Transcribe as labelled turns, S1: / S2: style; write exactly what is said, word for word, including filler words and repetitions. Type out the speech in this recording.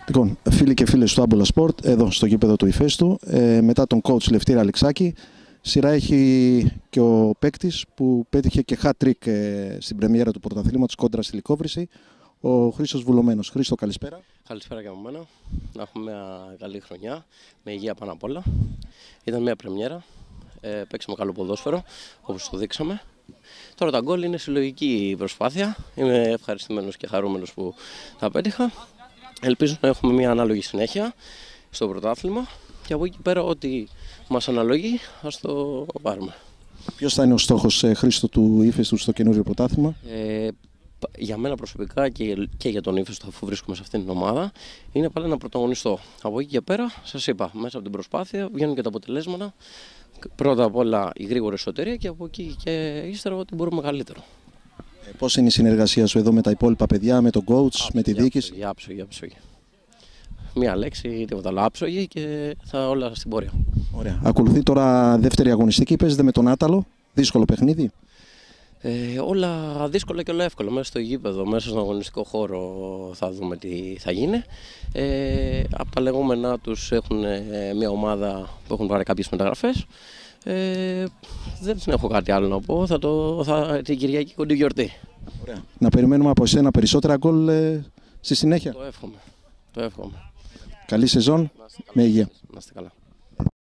S1: Λοιπόν, φίλοι και φίλες του Άμπολα Σπορτ, εδώ στο γήπεδο του Ηφαίστου, ε, μετά τον coach Λευτήρα Αλεξάκη, σειρά έχει και ο παίκτης που πέτυχε και hat-trick ε, στην πρεμιέρα του πρωταθλήματος κόντρα στη Λυκόβρηση, ο Χρήστος Βουλωμένος. Χρήστο, καλησπέρα.
S2: Καλησπέρα και από μένα. Να έχουμε μια καλή χρονιά, με υγεία πάνω απ' όλα. Ήταν μια πρεμιέρα, ε, παίξαμε καλό ποδόσφαιρο, όπως το δείξαμε. Τώρα τα γκολ είναι συλλογική προσπάθεια. Είμαι ευχαριστημένος και χαρούμενος που τα πέτυχα. Ελπίζω να έχουμε μια ανάλογη συνέχεια στο πρωτάθλημα και από εκεί πέρα ό,τι μας αναλογεί ας το πάρουμε.
S1: Ποιος θα είναι ο στόχος, ε, Χρήστο, του Ηφαίστου στο καινούριο πρωτάθλημα?
S2: Ε, για μένα προσωπικά και, και για τον Ηφαίστο, αφού βρίσκομαι σε αυτήν την ομάδα, είναι πάλι να πρωταγωνιστώ. Από εκεί και πέρα, σας είπα, μέσα από την προσπάθεια βγαίνουν και τα αποτελέσματα. Πρώτα απ' όλα η γρήγορη εσωτερία και από εκεί και ύστερα ό,τι μπορούμε καλύτερο.
S1: Ε, πώς είναι η συνεργασία σου εδώ με τα υπόλοιπα παιδιά, με τον coach, άψογη, με τη διοίκηση?
S2: Άψογη, άψογη, άψογη. Μία λέξη, τίποτα άλλο, άψογη και θα όλα στην πορεία.
S1: Ωραία. Ακολουθεί τώρα δεύτερη αγωνιστική, παίζετε με τον Άταλο, δύσκολο παιχνίδι.
S2: Ε, όλα δύσκολα και όλα εύκολα. Μέσα στο γήπεδο, μέσα στον αγωνιστικό χώρο θα δούμε τι θα γίνει. Ε, από τα λεγόμενά τους έχουν ε, μια ομάδα που έχουν πάρει κάποιες μεταγραφές. Ε, δεν έχω κάτι άλλο να πω. Θα το, θα, την Κυριακή κοντή γιορτή.
S1: Ωραία. Να περιμένουμε από εσένα περισσότερα γκολ ε, στη συνέχεια.
S2: Το εύχομαι. Το εύχομαι.
S1: Καλή σεζόν, με υγεία.
S2: Να είστε καλά.